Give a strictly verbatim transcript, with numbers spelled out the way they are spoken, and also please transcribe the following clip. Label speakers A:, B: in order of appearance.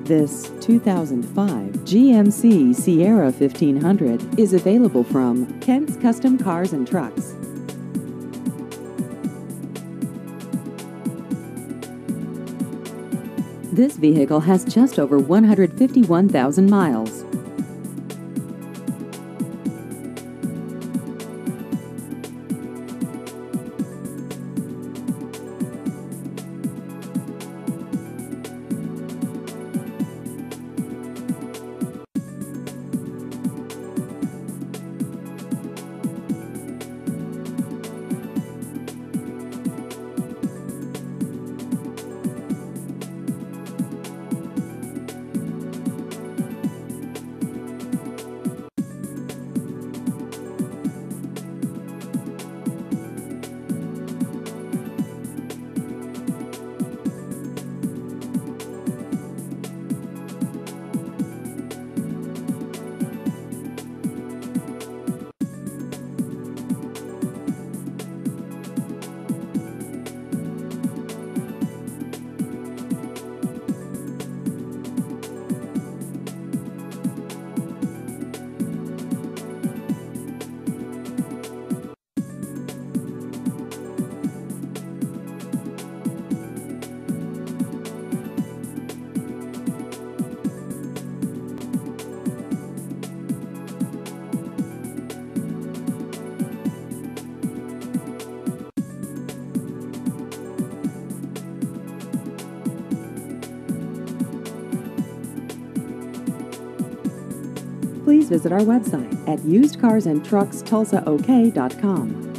A: This two thousand five G M C Sierra fifteen hundred is available from Kent's Custom Cars and Trucks. This vehicle has just over one hundred fifty-one thousand miles. Please visit our website at used cars and trucks tulsa ok dot com.